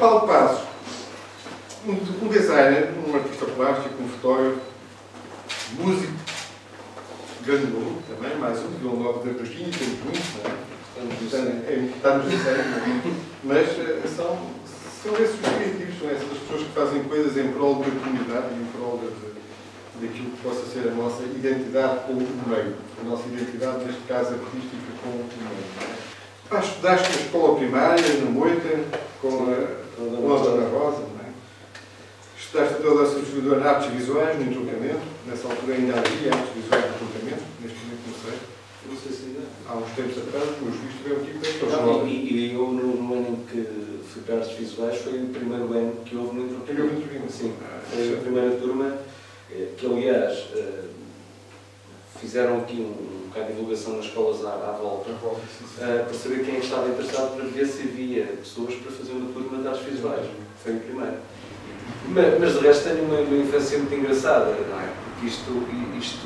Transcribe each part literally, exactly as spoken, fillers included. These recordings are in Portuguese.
Paulo Passos, um, um designer, um artista plástico, um fotógrafo, músico, grande volume também, mais um, Vila Nova da Brasquinha, temos muitos, não é? Estamos no sério, mas são, são esses os criativos, são essas pessoas que fazem coisas em prol da comunidade e em prol de, daquilo que possa ser a nossa identidade com o meio. A nossa identidade, neste caso, artística com o meio. Ah, estudaste na escola primária, na Moita, com a Dona Rosa, não é? Estudaste a toda a substituidora de artes visuais, no entroncamento. Nessa altura ainda havia artes visuais no entroncamento, neste momento não sei. Não sei se ainda. Há uns tempos atrás, os meus filhos tiveram aqui para não, e, e eu, no, no ano em que fui para artes visuais, foi o primeiro ano que houve no entroncamento. Sim, foi a primeira turma, que aliás fizeram aqui um, um bocado de divulgação nas escolas à, à volta, uh, para saber quem estava interessado, para ver se havia pessoas para fazer uma turma de artes visuais. Foi o primeiro. Mas, mas de resto tenho uma, uma infância muito engraçada, não é? Porque isto, isto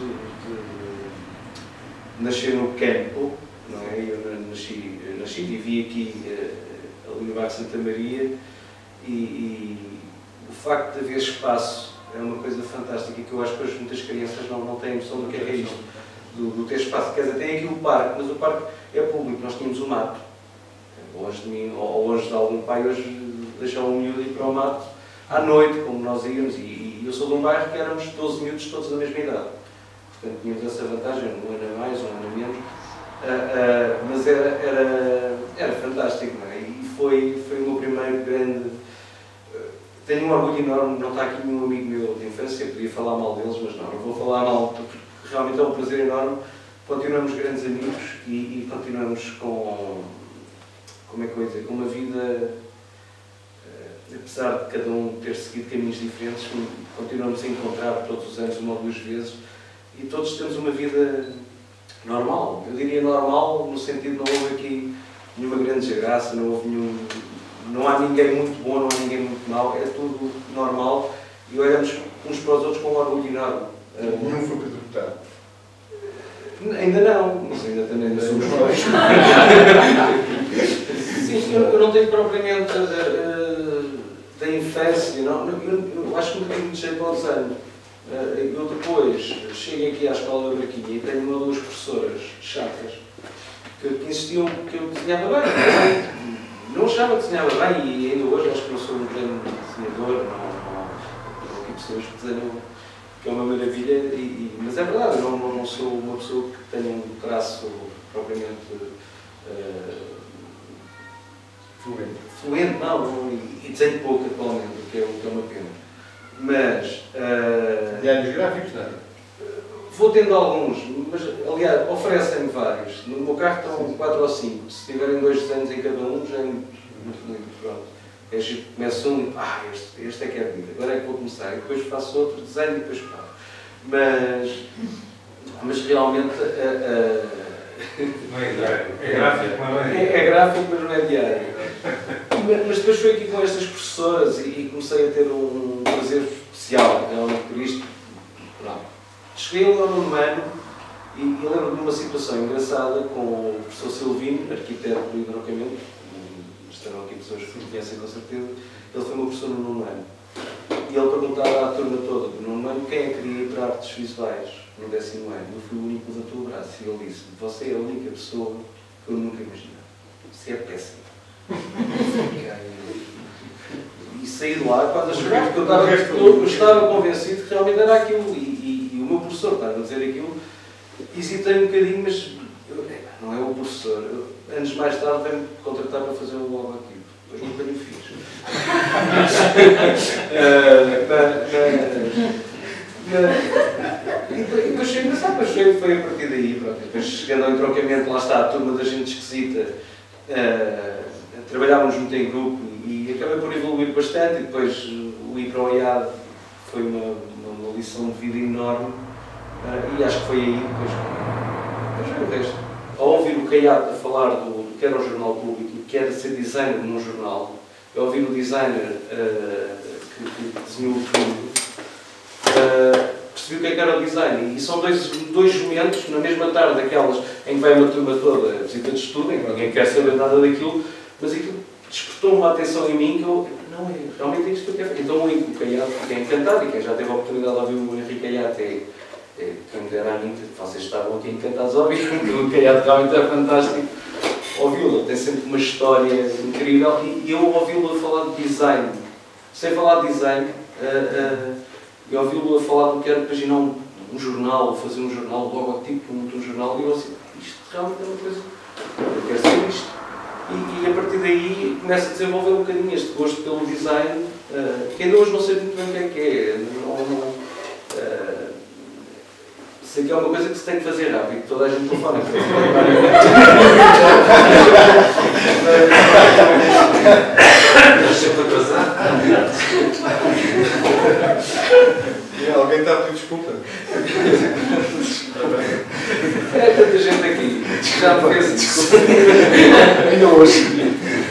de, nasceu no campo, não é? Eu nasci, nasci e vivi aqui uh, ali no bairro Santa Maria e, e o facto de haver espaço é uma coisa fantástica que eu acho que hoje muitas crianças não, não têm noção do que é, que é isto, do, do ter espaço. Quer dizer, tem aqui o parque, mas o parque é público, nós tínhamos o mato. Longe de mim, ou longe de algum pai, hoje deixar um miúdo ir para o mato à noite, como nós íamos, e, e eu sou de um bairro que éramos doze miúdos todos da mesma idade. Portanto, tínhamos essa vantagem, um ano a mais, um ano a menos, uh, uh, mas era, era, era fantástico, não é? E foi, foi o meu primeiro grande... Tenho um orgulho enorme, não está aqui nenhum amigo meu de infância, podia falar mal deles, mas não, não vou falar mal, porque realmente é um prazer enorme. Continuamos grandes amigos e, e continuamos com, como é que eu ia dizer, com uma vida, uh, apesar de cada um ter seguido caminhos diferentes, continuamos a encontrar todos os anos uma ou duas vezes e todos temos uma vida normal. Eu diria normal, no sentido de não houve aqui nenhuma grande desgraça, não houve nenhum... Não há ninguém muito bom, não há ninguém muito mau, é tudo normal e olhamos uns para os outros com um orgulho enorme. Nenhum foi deputado? Ainda não, mas ainda também ainda somos nós. Sim, eu, eu não tenho propriamente uh, da infância, não, eu, eu acho que nunca tive muito jeito aos anos. Uh, eu depois chego aqui à escola da Braquinha e tenho uma ou duas professoras chatas que, que insistiam que eu desenhava bem. Não achava que desenhava bem e ainda hoje acho que não sou um grande desenhador, não, não, não aqui pessoas que desenham, que é uma maravilha, e, e, mas é verdade, eu não, não, não sou uma pessoa que tenha um traço propriamente uh, fluente. Fluente, não, não e, e desenho pouco atualmente, o que é, o que é uma pena. Mas... Uh, Diários gráficos, não é? Vou tendo alguns, mas aliás, oferecem-me vários. No meu carro estão quatro ou cinco. Se tiverem dois desenhos em cada um, já é muito, muito, muito pronto. É giro, começo um e ah, este, este é que é bonito, agora é que vou começar. E depois faço outro desenho e depois paro. Mas, mas realmente. Uh, uh, não é diário, é gráfico, mas não é diário. É, é gráfico, mas não é diário. Mas depois fui aqui com estas professoras e, e comecei a ter um prazer especial, realmente por isto. Pronto. Cheguei ao nono ano e, e lembro-me de uma situação engraçada com o professor Silvino, arquiteto do entroncamento, estarão aqui pessoas que me conhecem com certeza, ele foi meu professor no nono ano. E ele perguntava à turma toda do nono ano quem é que queria ir para artes visuais no décimo ano. Eu fui o único que levantou o braço e ele disse: você é a única pessoa que eu nunca imaginei. Você é péssimo. E saí de lá quase a chorar, porque eu estava, eu estava convencido que realmente era aquilo. E, o meu professor estava a dizer aquilo, hesitei um bocadinho, mas eu, não é o professor. Eu, anos mais tarde veio-me contratar para fazer um logotipo. Depois nunca lhe fiz. uh, mas, mas, e depois cheguei a pensar, depois cheguei, foi a partir daí. Pronto. Depois chegando ao entroncamento, lá está a turma da gente esquisita. Uh, trabalhávamos muito em grupo e, e acabei por evoluir bastante. E depois o ir para o I A D foi uma. uma lição de vida enorme uh, e acho que foi aí depois, depois veio o resto. Ao ouvir o Caiado a falar do, do que era o jornal público e que era ser designer num jornal, ao ouvir o designer uh, que, que desenhou tudo, uh, percebi o que é que era o design. E são dois, dois momentos, na mesma tarde, daquelas em que vai uma turma toda, visita de estudo, em que ninguém quer saber nada daquilo, mas aquilo despertou uma atenção em mim que eu, não é, realmente é isto que eu quero fazer. Então o Caiate fiquei encantado, e quem já teve a oportunidade de ouvir o Henrique Caiate é, é quem me dera a mim, vocês estavam aqui encantados a ouvir, porque o Caiate realmente é fantástico. Ouvi-lo, tem sempre uma história incrível, e, e eu ouvi-lo a falar de design, sem falar de design, uh, uh, eu ouvi-lo a falar do que era paginar um, um jornal, fazer um jornal, um logotipo, um, um jornal, e eu assim, isto realmente é uma coisa, eu quero ser isto. E, e a partir daí começa a desenvolver um bocadinho este gosto pelo design, uh, que ainda hoje não sei muito bem o que é que é. Não, não, uh, sei que é uma coisa que se tem que fazer rápido, toda a gente telefona. Mas sempre atrasado. Alguém está a pedir desculpa. É tanta gente aqui que já me fez desculpa. Ainda hoje.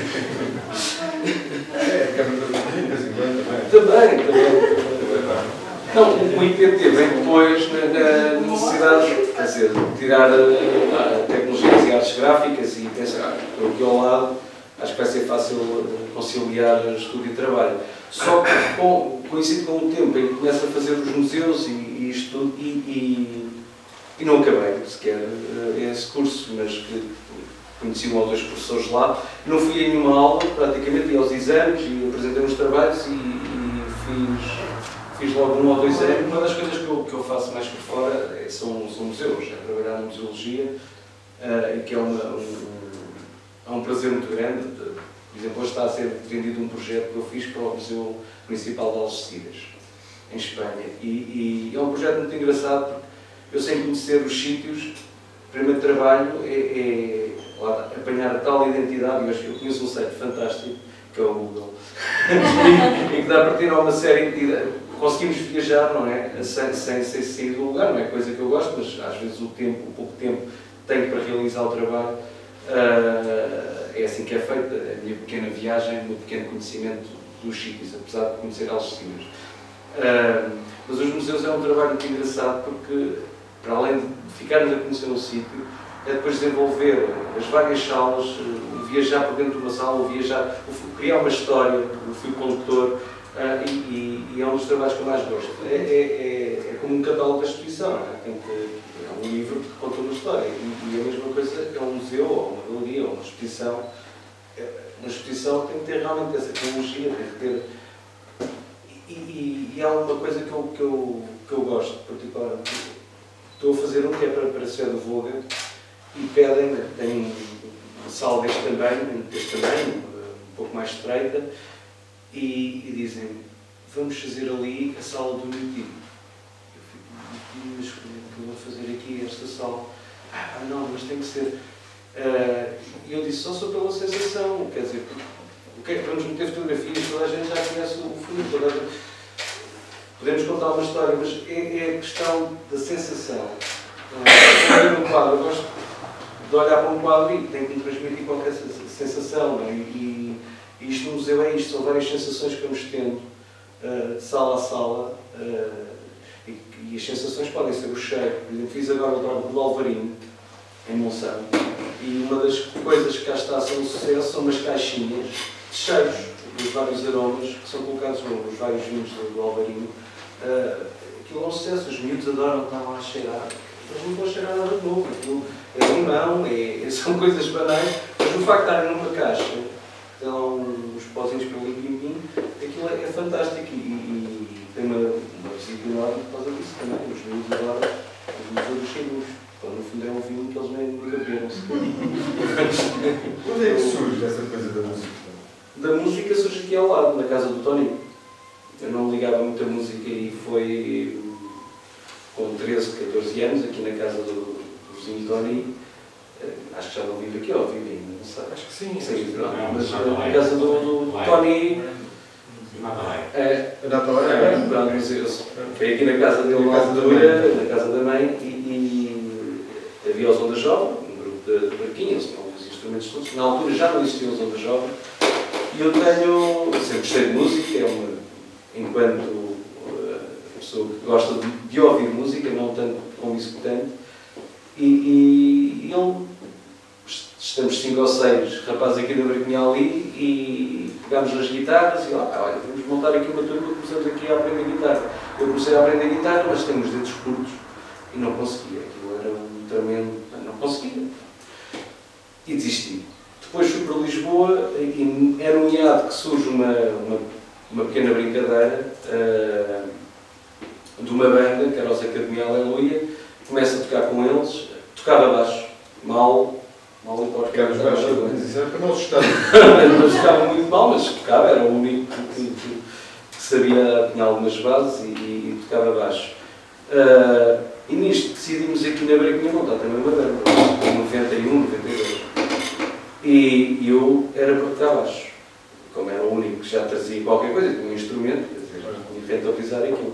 É, a Câmara da República, também. Também, também. Não, o I P T vem depois na, na necessidade, quer dizer, de tirar uh, tecnologias e artes gráficas e pensar, estou aqui ao lado, acho que vai ser fácil conciliar estudo e trabalho. Só que com, coincide com o tempo em que começo a fazer os museus e, e isto tudo, e, e, e não acabei sequer uh, esse curso, mas que conheci um ou dois professores lá. Não fui a nenhuma aula, praticamente, ia aos exames e apresentei uns trabalhos e, e fiz... Fiz logo um ou dois anos. Uma das coisas que eu, que eu faço mais por fora é, são, são museus, é trabalhar na museologia, uh, que é, uma, um, é um prazer muito grande. Por exemplo, hoje está a ser vendido um projeto que eu fiz para o Museu Municipal de Algeciras, em Espanha. E, e é um projeto muito engraçado, porque eu, sem conhecer os sítios, o primeiro trabalho é, é lá, apanhar a tal identidade. Eu, eu conheço um site fantástico, que é o Google, e que dá para ter uma série de... Conseguimos viajar, não é? Sem, sem, sem sair do lugar, não é coisa que eu gosto, mas às vezes o tempo, o pouco tempo que tenho para realizar o trabalho, uh, é assim que é feita a minha pequena viagem, o meu pequeno conhecimento dos sítios, apesar de conhecer Algeciras. Uh, mas os museus é um trabalho muito engraçado porque, para além de ficarmos a conhecer um sítio, é depois desenvolver as várias salas, uh, viajar por dentro de uma sala, viajar, criar uma história, o fio condutor. Uh, e, e, e é um dos trabalhos que eu mais gosto. É, é, é, é como um catálogo da exposição, não é? Tem que, é um livro que conta uma história. E, e a mesma coisa é um museu, ou uma galeria, ou uma exposição. Uma exposição tem que ter realmente essa tecnologia, tem que ter... E, e, e há uma coisa que eu, que eu, que eu gosto, particularmente. Estou a fazer um que é para, para ser do Voga, e pedem, tem uma sala deste tamanho, deste tamanho, um pouco mais estreita, E, e dizem, vamos fazer ali a sala do meu tio. Eu fico, mas como é que eu vou fazer aqui esta sala? Ah, não, mas tem que ser. Uh, e eu disse, só sou pela sensação, quer dizer, o que é que vamos meter fotografias? Toda a gente já conhece o fundo, toda a gente... Podemos contar uma história, mas é, é a questão da sensação. Uh, no quadro, eu gosto de olhar para um quadro e tem que me transmitir qualquer sensação, não é? E, E isto no museu é isto, são várias sensações que vamos tendo, uh, de sala a sala, uh, e, e as sensações podem ser o cheiro. Por exemplo, fiz agora o Drogo do Alvarinho, em Monsanto, e uma das coisas que cá está a ser um sucesso são umas caixinhas de cheiros, dos vários aromas que são colocados nos vários vinhos do, do Alvarinho. Uh, aquilo é um sucesso, os miúdos adoram estar lá a cheirar, eles não vão cheirar nada de novo, aquilo é limão, é, são coisas banais, mas o facto de estarem numa caixa, então, os pozinhos pelo limpim-pim, aquilo é, é fantástico e, e, e tem uma, uma visita enorme por causa disso também. Os miúdos adoram os museus dos cheiros. Então, no fundo, é um vinho que eles nem beberam-se. Onde é que surge essa coisa da música? Da música surge aqui ao lado, na casa do Tony. Eu não ligava muito a música e foi com treze, catorze anos, aqui na casa do, do vizinho Tony. Acho que já não vive aqui, ou vive ainda, não sei. Acho que sim. sim não, não, mas não, na casa do, do Tony. É, a data lá é, pronto, mas eu fui aqui na casa dele, na altura, na casa da mãe, e, e havia os Onda Jovem, um grupo de, de barquinhos, tinham os instrumentos todos. Na altura já não existiam os Onda Jovem. E eu tenho, eu sempre gostei de música, é uma, enquanto uh, pessoa que gosta de, de ouvir música, não tanto como executante. E, e, e ele estamos cinco ou seis rapazes aqui da Braquinha ali e pegámos nas guitarras e ah, olha, vamos montar aqui uma turma e começamos aqui a aprender guitarra. Eu comecei a aprender guitarra, mas tenho os dedos curtos e não conseguia. Aquilo era um tremendo... não conseguia. E desisti. Depois fui para Lisboa e era um hiato que surge uma, uma, uma pequena brincadeira uh, de uma banda, que era os Academia Aleluia. Começo a tocar com eles, tocava baixo, mal, mal e porco. Tocavas baixo, isso era para não assustar. Não tocava muito mal, mas tocava, era o único que, que, que sabia, tinha algumas bases e, e tocava baixo. Uh, e nisto decidimos aqui na Braquinha montar também uma banda, em noventa e um, noventa e dois. E eu era para tocar baixo, como era o único que já trazia qualquer coisa, tinha um instrumento, quer dizer, tinha feito a pisar aquilo.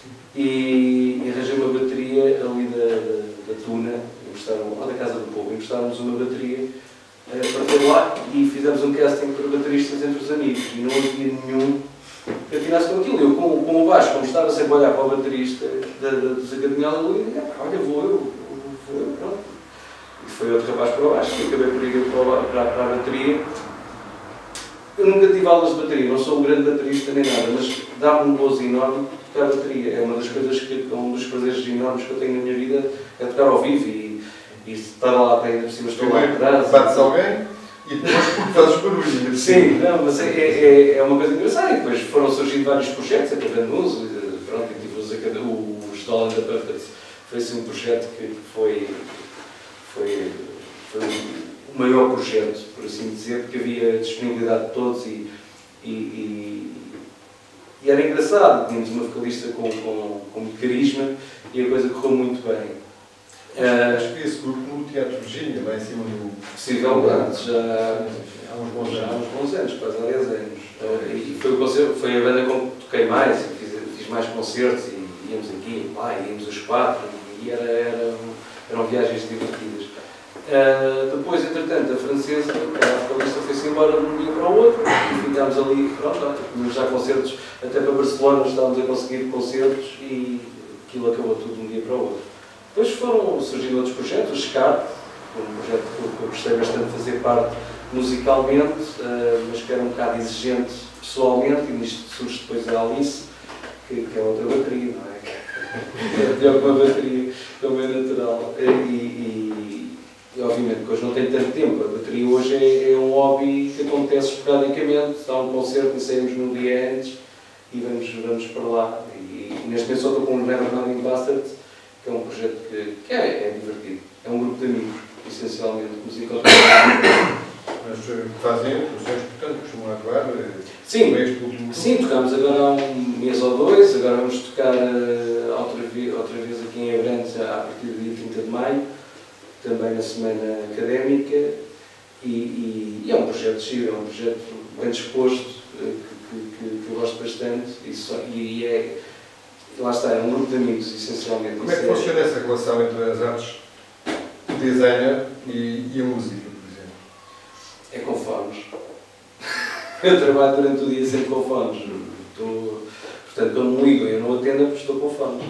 E, e arranjei uma bateria ali da, da, da Tuna, lá da Casa do Povo, emprestaram-nos uma bateria uh, para ter lá e fizemos um casting para bateristas entre os amigos e não havia nenhum que atirasse com aquilo. Eu, com, com o baixo, como estava sempre a olhar para o baterista da, da, dos Academia Aleluia, e disse, olha, vou eu, vou eu, pronto. E foi outro rapaz para o baixo, e acabei por ir para, para, para a bateria. Eu nunca tive aulas de bateria, não sou um grande baterista nem nada, mas dá-me um gozo enorme tocar a bateria. É uma das coisas que, um dos prazeres enormes que eu tenho na minha vida, é tocar ao vivo e, e estar lá até ainda por cima, estou lá atrás. Bates alguém e depois fazes barulho. Sim, não, mas é, é, é uma coisa engraçada. E depois foram surgindo vários projetos, a Cabanus, pronto, e tive os, os Dolan da Puppets. Foi assim um projeto que foi, foi, foi o maior projeto, por assim dizer, porque havia disponibilidade de todos e, e, e, e era engraçado. Tínhamos uma vocalista com, com, com muito carisma e a coisa correu muito bem. Acho que esse grupo no Teatro Virgínia, lá em cima do... Possivelmente, já há uns bons, já há uns bons anos, quase há dez anos. Uh, e foi, o concerto, foi a banda com que toquei mais, e fiz, fiz mais concertos, e íamos aqui, lá, íamos os quatro, e era, era, eram viagens divertidas. Uh, depois, entretanto, a francesa, a vocalista, foi-se embora de um dia para o outro, e ficámos ali, pronto, tínhamos já concertos, até para Barcelona estávamos a conseguir concertos, e aquilo acabou tudo de um dia para o outro. Depois foram surgindo outros projetos, o SCART, um projeto que eu gostei bastante de fazer parte musicalmente, mas que era um bocado exigente pessoalmente, e nisto surge depois a Alice, que, que é outra bateria, não é? É pior que uma bateria, como é natural. E, e, e obviamente que hoje não tenho tanto tempo, a bateria hoje é, é um hobby que acontece esporadicamente, há um concerto e saímos num dia antes e vamos, vamos para lá. E, e neste momento só estou com o Never Nothing Bastards, que é um projeto que, que é, é divertido. É um grupo de amigos, essencialmente, musicalmente. Mas fazem produções, portanto, costumam atuar? Sim, último sim, tocámos agora há um mês ou dois, agora vamos tocar uh, outra, vez, outra vez aqui em Abrantes a partir do dia trinta de maio, também na semana académica, e, e, e é um projeto giro, é um projeto bem disposto, uh, que, que, que eu gosto bastante, e, só, e é... Lá está, é um grupo de amigos, essencialmente. Como é que funciona essa relação entre as artes, o designer e, e a música, por exemplo? É com fones. Eu trabalho durante o dia sempre com fones. Estou, portanto, quando me ligam e eu não atendo, porque estou com fones.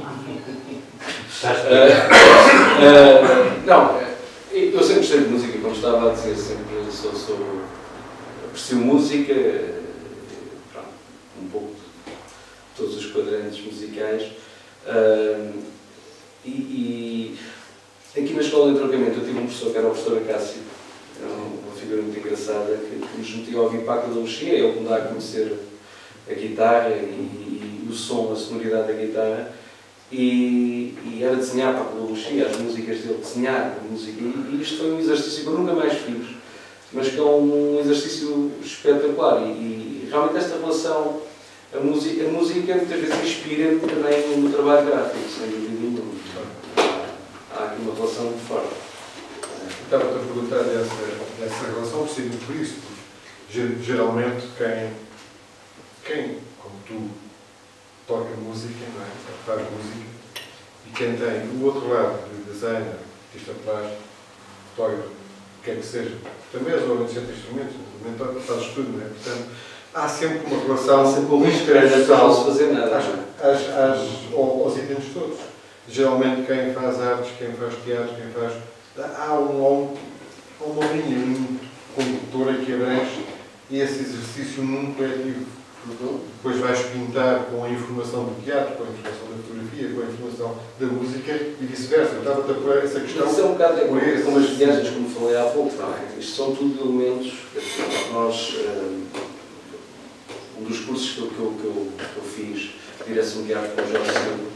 uh, uh, não, eu sempre gostei de música, como estava a dizer, sempre sou, sou, aprecio música, pronto, um pouco todos os quadrantes musicais, uh, e, e aqui na escola de trocamento eu tive um professor que era o professor Acácio, era uma figura muito engraçada, que, que nos metia a ouvir Paco da Lucia, ele que me dá a conhecer a guitarra e, e o som, a sonoridade da guitarra, e, e era desenhar Paco da Lucia, as músicas dele, desenhar a música, e, e isto foi um exercício que eu nunca mais fiz, mas que é um exercício espetacular, e, e realmente esta relação. A música, a música muitas vezes inspira-me também no trabalho gráfico, sem dúvida nenhuma. Há aqui uma relação muito forte. Estava-te a perguntar dessa, dessa relação, percebo por isso, porque geralmente quem, quem, como tu, toca música, não é? Faz música, e quem tem o outro lado de designer, artista plástico, fotógrafo, o que é que seja, também és organizador de instrumentos, instrumental, fazes tudo, não é? Portanto, há sempre uma relação muito transversal aos itens todos. Geralmente quem faz artes, quem faz teatro, quem faz... Há, um, há uma linha, um esse exercício num coletivo. Depois vais pintar com a informação do teatro, com a informação da fotografia, com a informação da música e vice-versa. Eu estava a pôr essa questão. Isso é um bocado como, esse... como as viagens, como falei há pouco, não é? Isto são tudo elementos que nós. Um dos cursos que eu, que eu, que eu, que eu fiz, direção de arte com o Jorge Silva,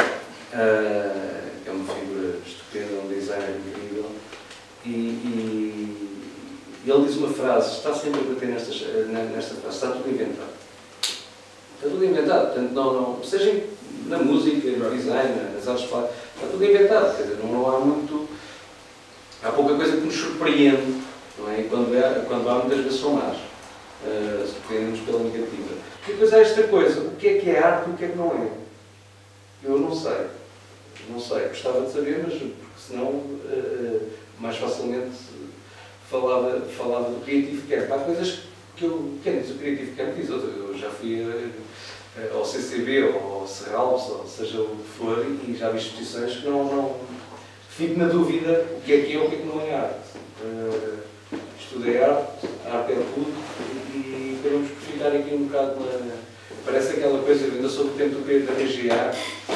é uma figura estupenda, um designer incrível, e, e ele diz uma frase, está sempre a bater nesta, nesta frase, está tudo inventado. Está tudo inventado, portanto, não, não, seja na música, no design, nas artes plásticas, está tudo inventado, quer dizer, não, não há muito, há pouca coisa que nos surpreende, não é? E quando, é, quando há, muitas vezes são más, uh, surpreendem-nos pela negativa. E depois há esta coisa, o que é que é arte e o que é que não é? Eu não sei, não sei, gostava de saber, mas porque senão uh, mais facilmente falava, falava do Creative Camp. Há coisas que eu, quem diz o Creative Camp diz outra, eu já fui uh, ao C C B ou ao Serralves, ou seja o que for, e já vi exposições que não, não fico na dúvida o que é que é ou o que é que não é arte. Uh, estudei arte, a arte é tudo, e, e queremos ficar aqui um bocado na... Parece aquela coisa, ainda sob o tempo do da P G A,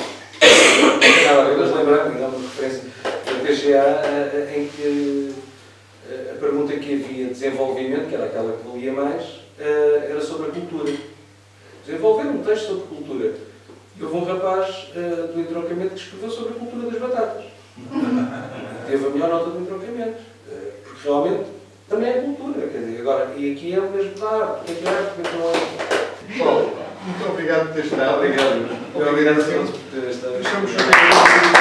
mas lembrando, dá uma referência da P G A em que a pergunta que havia de desenvolvimento, que era aquela que valia mais, era sobre a cultura. Desenvolver um texto sobre cultura. E houve um rapaz do entroncamento que escreveu sobre a cultura das batatas. Teve a melhor nota do entroncamento. Porque realmente também é cultura. Quer dizer, agora, e aqui é o mesmo da arte. O que é que é arte? O que é que não é? Paulo, muito obrigado por ter estado. Obrigado. Obrigado. Obrigado a todos por ter estado. Deixamos